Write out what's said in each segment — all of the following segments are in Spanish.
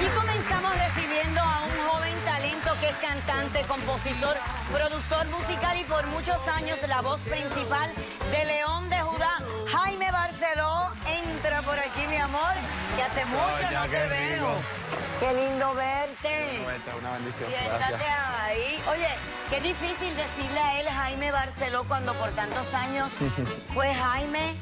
Aquí comenzamos recibiendo a un joven talento que es cantante, compositor, productor musical y por muchos años la voz principal de León de Judá. Jaime Barceló, entra por aquí, mi amor, que hace mucho no te veo. Qué lindo verte. Una bendición. Siéntate ahí. Oye, qué difícil decirle a él Jaime Barceló cuando por tantos años fue Jaime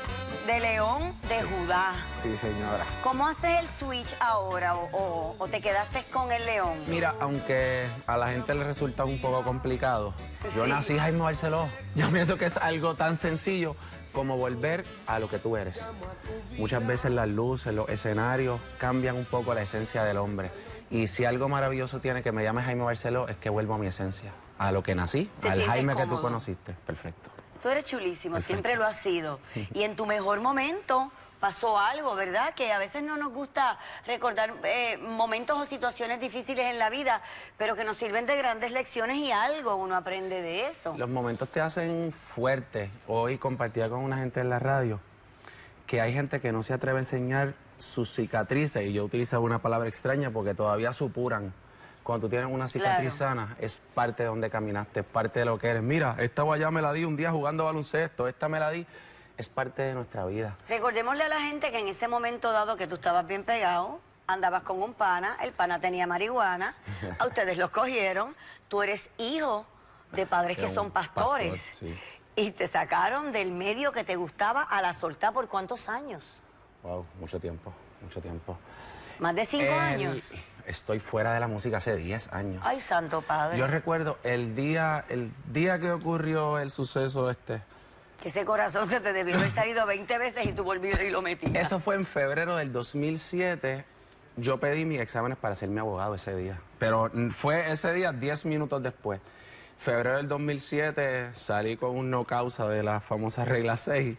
de León de Judá. Sí, señora. ¿Cómo haces el switch ahora o te quedaste con el León? Mira, aunque a la gente le resulta un poco complicado, yo nací Jaime Barceló. Yo pienso que es algo tan sencillo como volver a lo que tú eres. Muchas veces las luces, los escenarios cambian un poco la esencia del hombre. Y si algo maravilloso tiene que me llame Jaime Barceló es que vuelvo a mi esencia, a lo que nací, al Jaime que tú conociste. Perfecto. Tú eres chulísimo, Perfecto. siempre lo has sido. Y en tu mejor momento pasó algo, ¿verdad? Que a veces no nos gusta recordar momentos o situaciones difíciles en la vida, pero que nos sirven de grandes lecciones y algo uno aprende de eso. Los momentos te hacen fuerte. Hoy compartía con una gente en la radio que hay gente que no se atreve a enseñar sus cicatrices, y yo utilizaba una palabra extraña porque todavía supuran. Cuando tú tienes una cicatriz sana, es parte de donde caminaste, es parte de lo que eres. Mira, esta guayá me la di un día jugando baloncesto, esta me la di, es parte de nuestra vida. Recordémosle a la gente que en ese momento dado que tú estabas bien pegado, andabas con un pana, el pana tenía marihuana, a ustedes los cogieron, tú eres hijo de padres que son pastores, sí. Y te sacaron del medio que te gustaba a la soltar ¿por cuántos años? Wow, mucho tiempo, mucho tiempo. ¿Más de 5 años? Estoy fuera de la música hace 10 años. Ay, santo padre. Yo recuerdo el día que ocurrió el suceso Que ese corazón se te debió haber salido 20 veces y tú volviste y lo metías. Eso fue en febrero del 2007. Yo pedí mis exámenes para ser mi abogado ese día. Pero fue ese día 10 minutos después. Febrero del 2007 salí con un no causa de la famosa regla 6.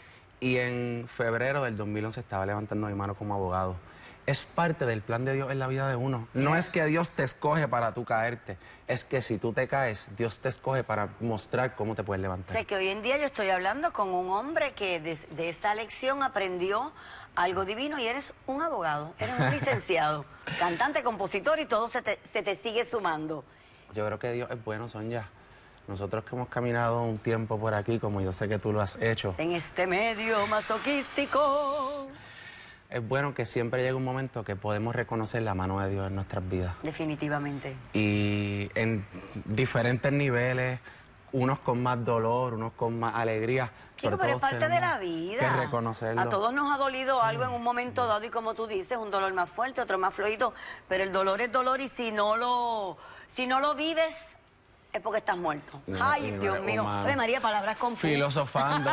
Y en febrero del 2011 estaba levantando mi mano como abogado. Es parte del plan de Dios en la vida de uno. No es que Dios te escoge para tú caerte, es que si tú te caes, Dios te escoge para mostrar cómo te puedes levantar. Sé que hoy en día yo estoy hablando con un hombre que de esta lección aprendió algo divino y eres un abogado, eres un licenciado, cantante, compositor y todo se te sigue sumando. Yo creo que Dios es bueno, Sonia. Nosotros que hemos caminado un tiempo por aquí, como yo sé que tú lo has hecho. En este medio masoquístico. Es bueno que siempre llegue un momento que podemos reconocer la mano de Dios en nuestras vidas. Definitivamente. Y en diferentes niveles, unos con más dolor, unos con más alegría. Chico, pero es parte de la vida. Que reconocerlo. A todos nos ha dolido algo en un momento dado y como tú dices, un dolor más fuerte, otro más fluido, pero el dolor es dolor y si no lo vives es porque estás muerto. Ay, Dios mío. Ave María, palabras confusas. Filosofando.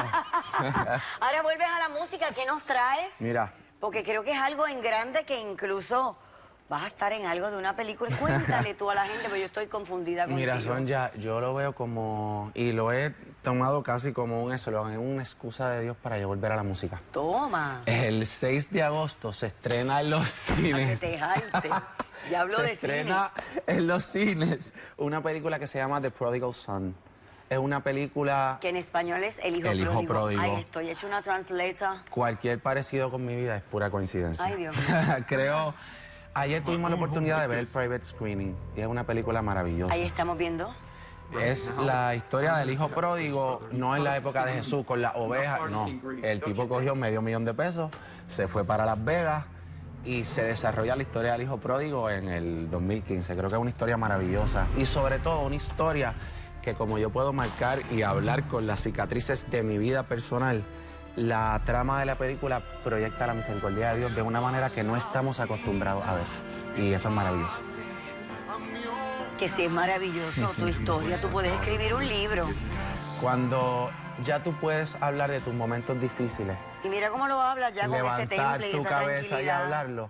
Ahora vuelves a la música, ¿qué nos traes? Mira. Porque creo que es algo en grande que incluso vas a estar en algo de una película. Cuéntale tú a la gente, porque yo estoy confundida contigo. Mira, Sonia, yo lo veo como, y lo he tomado casi como un eslogan, una excusa de Dios para yo volver a la música. Toma. El 6 de agosto se estrena en los cines. Que te jalte. Ya hablo de cine. Se estrena en los cines una película que se llama The Prodigal Son. Es una película... Que en español es El Hijo Pródigo. Ay, estoy hecho una translator. Cualquier parecido con mi vida es pura coincidencia. Ay, Dios mío. Creo... Ayer tuvimos la oportunidad de ver el private screening y es una película maravillosa. Ahí estamos viendo. Es la historia del hijo pródigo, no en la época de Jesús con las ovejas, no. El tipo cogió $500,000, se fue para Las Vegas y se desarrolla la historia del hijo pródigo en el 2015. Creo que es una historia maravillosa y sobre todo una historia que como yo puedo marcar y hablar con las cicatrices de mi vida personal, la trama de la película proyecta la misericordia de Dios de una manera que no estamos acostumbrados a ver. Y eso es maravilloso. Que sí es maravilloso tu historia, tú puedes escribir un libro. Cuando ya tú puedes hablar de tus momentos difíciles. Y mira cómo lo hablas ya con este temple y levantar tu esa cabeza y tranquilidad. hablarlo.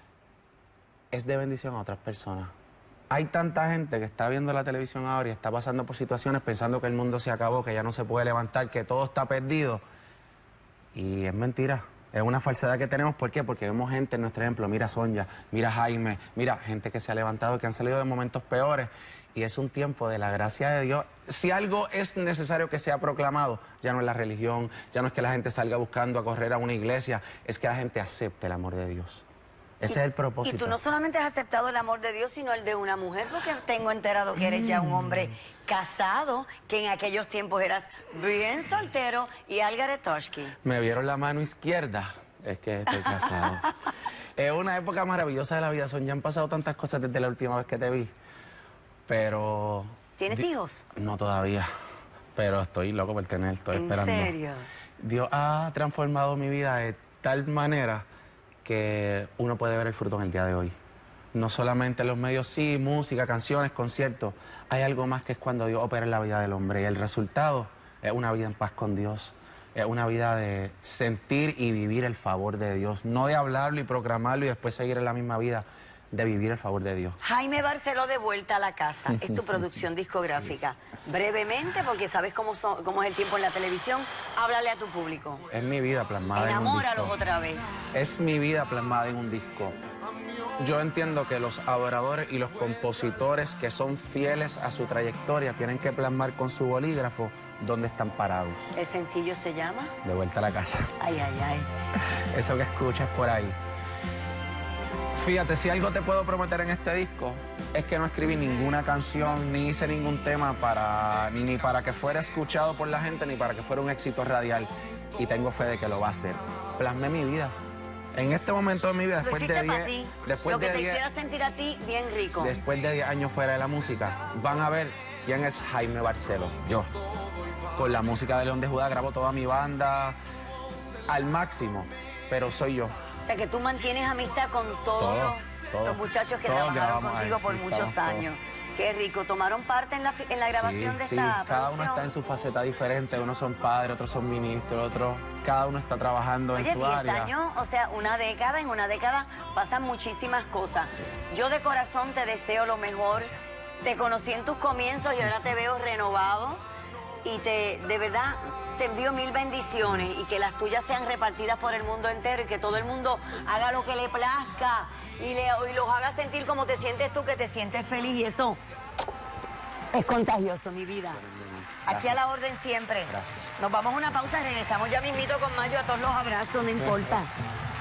Es de bendición a otras personas. Hay tanta gente que está viendo la televisión ahora y está pasando por situaciones pensando que el mundo se acabó, que ya no se puede levantar, que todo está perdido. Y es mentira, es una falsedad que tenemos. ¿Por qué? Porque vemos gente en nuestro ejemplo, mira Sonia, mira Jaime, mira gente que se ha levantado, que han salido de momentos peores. Y es un tiempo de la gracia de Dios. Si algo es necesario que sea proclamado, ya no es la religión, ya no es que la gente salga buscando a correr a una iglesia, es que la gente acepte el amor de Dios. Ese es el propósito. Y tú no solamente has aceptado el amor de Dios, sino el de una mujer, porque tengo enterado que eres ya un hombre casado, que en aquellos tiempos eras bien soltero y Algaret Toshki. Me vieron la mano izquierda, es que estoy casado. Es una época maravillosa de la vida, Son. Ya han pasado tantas cosas desde la última vez que te vi, pero... ¿Tienes hijos? No todavía, pero estoy loco por tener, estoy esperando. ¿En serio? Dios ha transformado mi vida de tal manera que uno puede ver el fruto en el día de hoy. No solamente en los medios, sí, música, canciones, conciertos. Hay algo más que es cuando Dios opera en la vida del hombre. Y el resultado es una vida en paz con Dios. Es una vida de sentir y vivir el favor de Dios. No de hablarlo y proclamarlo y después seguir en la misma vida, de vivir el favor de Dios. Jaime Barceló de vuelta a la casa. Es tu producción discográfica. Brevemente, porque sabes cómo es el tiempo en la televisión, háblale a tu público. Es mi vida plasmada en un disco. Enamóralos otra vez. Es mi vida plasmada en un disco. Yo entiendo que los adoradores y los compositores que son fieles a su trayectoria tienen que plasmar con su bolígrafo dónde están parados. ¿El sencillo se llama? De vuelta a la casa. Ay, ay, ay. Eso que escuchas por ahí. Fíjate, si algo te puedo prometer en este disco es que no escribí ninguna canción, ni hice ningún tema ni para que fuera escuchado por la gente, ni para que fuera un éxito radial. Y tengo fe de que lo va a hacer. Plasmé mi vida. En este momento de mi vida, después de 10... Lo que te hiciera sentir a ti bien rico. Después de 10 años fuera de la música, van a ver quién es Jaime Barceló. Yo. Con la música de León de Judá grabo toda mi banda al máximo, pero soy yo. O sea, que tú mantienes amistad con todos los muchachos que trabajaron contigo por muchos años. Qué rico. ¿Tomaron parte en la grabación de esta producción? Cada uno está en su faceta diferente. Unos son padres, otros son ministros, otros... Cada uno está trabajando en su área. 10 años, o sea, una década. En una década pasan muchísimas cosas. Yo de corazón te deseo lo mejor. Te conocí en tus comienzos y ahora te veo renovado. Y de verdad, te envío 1000 bendiciones y que las tuyas sean repartidas por el mundo entero y que todo el mundo haga lo que le plazca y los haga sentir como te sientes tú, que te sientes feliz, y eso es contagioso, mi vida. Aquí a la orden siempre. Gracias. Nos vamos a una pausa, regresamos ya mismito con Mayo, a todos los abrazos, no importa.